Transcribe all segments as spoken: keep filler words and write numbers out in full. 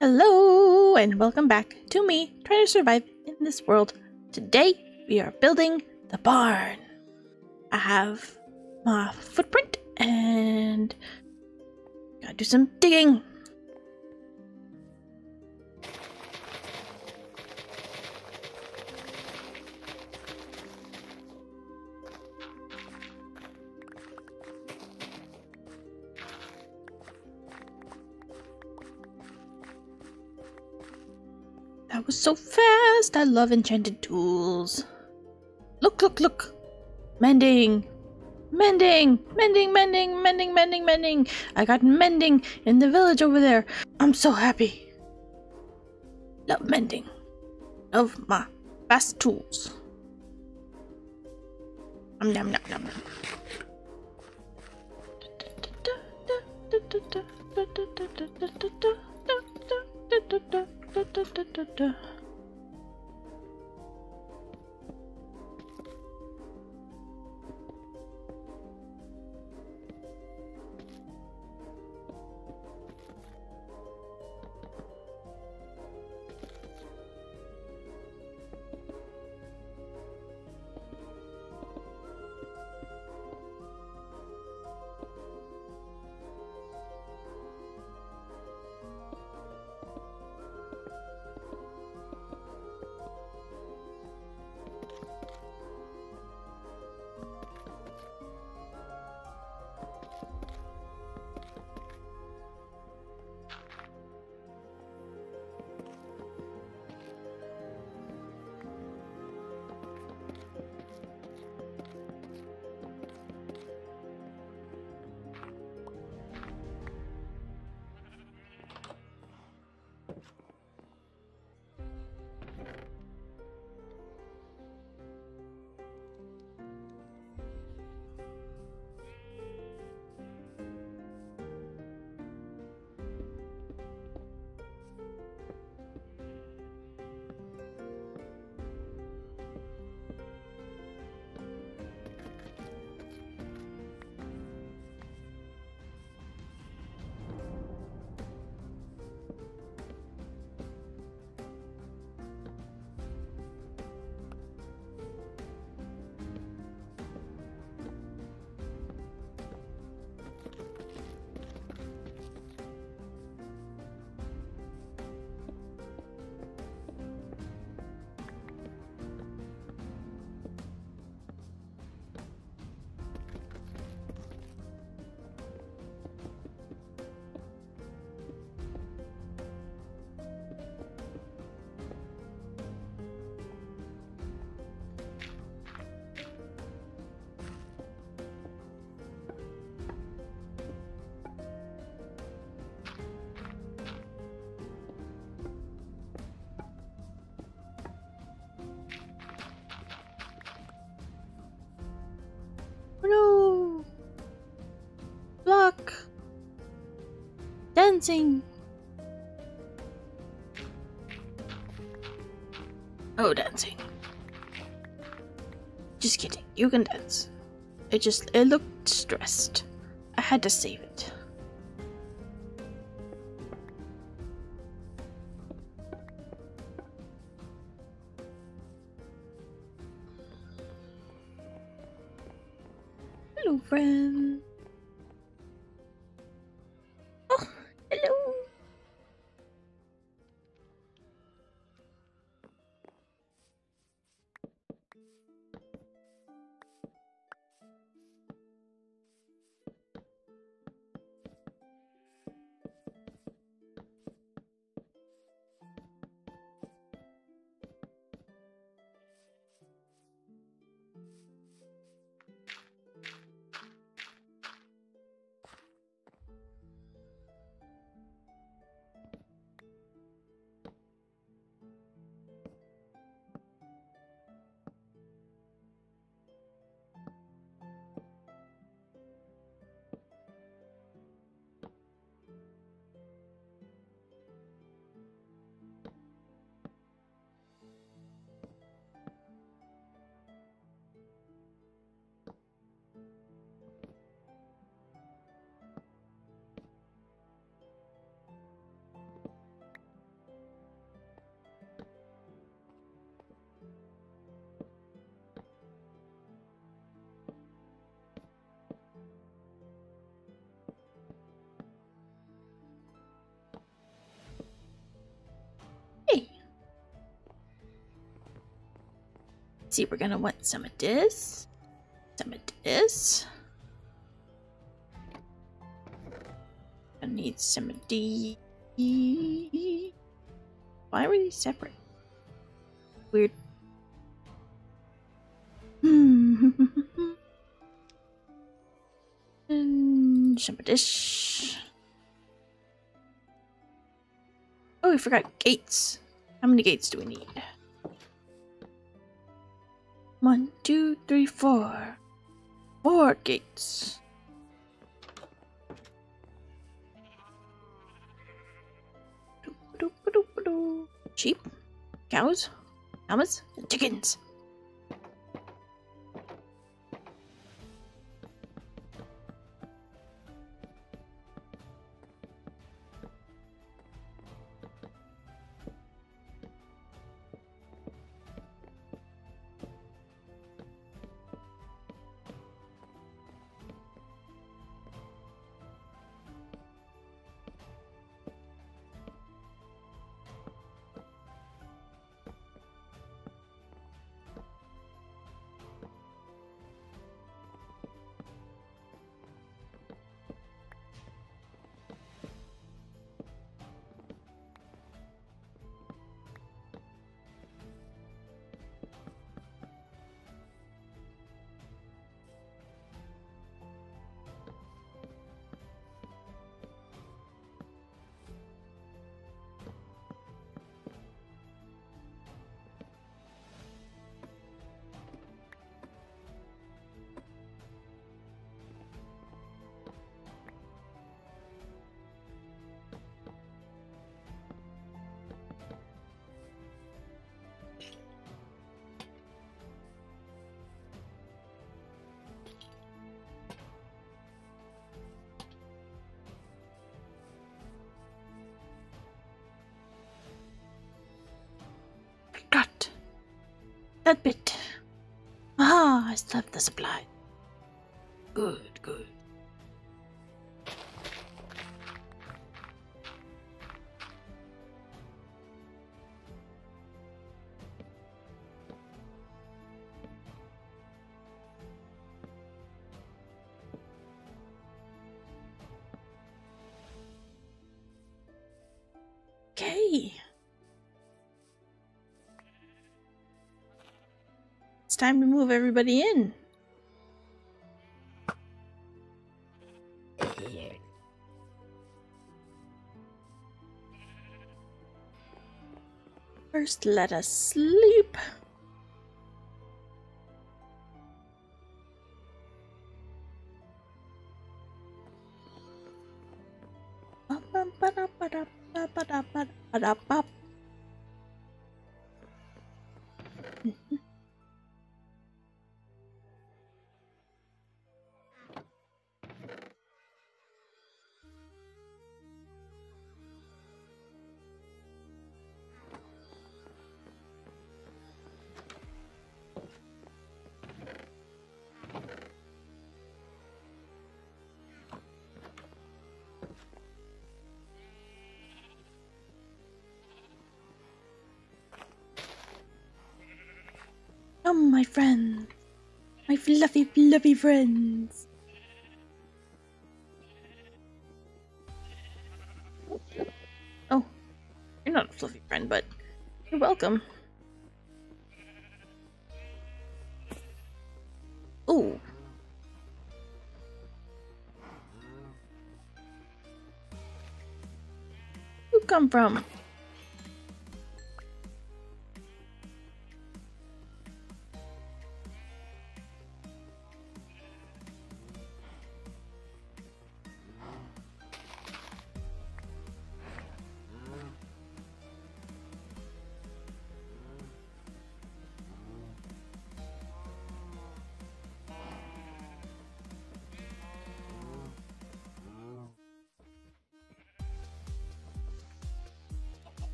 Hello and welcome back to me trying to survive in this world. Today we are building the barn. I have my footprint and gotta do some digging. That was so fast. I love enchanted tools. Look, look, look. Mending. Mending. Mending, mending, mending, mending, mending. I got mending in the village over there. I'm so happy. Love mending. Love my fast tools. Um, nom, nom, nom. No! Block! Dancing! Oh, dancing. Just kidding, you can dance. It just, it looked stressed. I had to save it. Hello, friend. Oh, hello. See, we're gonna want some of this, some of this. I need some of these. Why were these separate? Weird. Hmm. And some of this. Oh, we forgot gates. How many gates do we need? One, two, three, four. Four gates. Sheep, cows, llamas, and chickens. Got that bit. Ah, I still have the supply. Good, good. Okay. It's time to move everybody in. First, let us sleep. Come, my friends. My fluffy, fluffy friends. Oh, you're not a fluffy friend, but you're welcome. Ooh. Where'd you come from?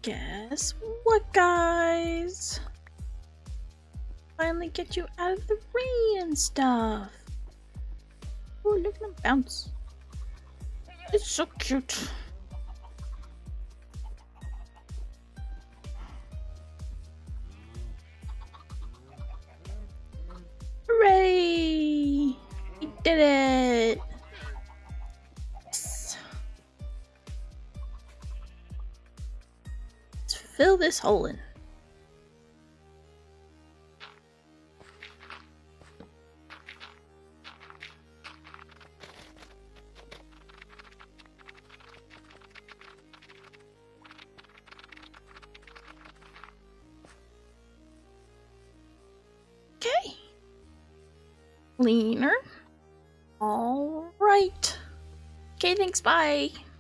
Guess what, guys? Finally get you out of the rain and stuff. Oh, look at him bounce. It's so cute. Hooray! We did it! Yes. Let's fill this hole in. Okay. Cleaner. All right. Okay, thanks. Bye.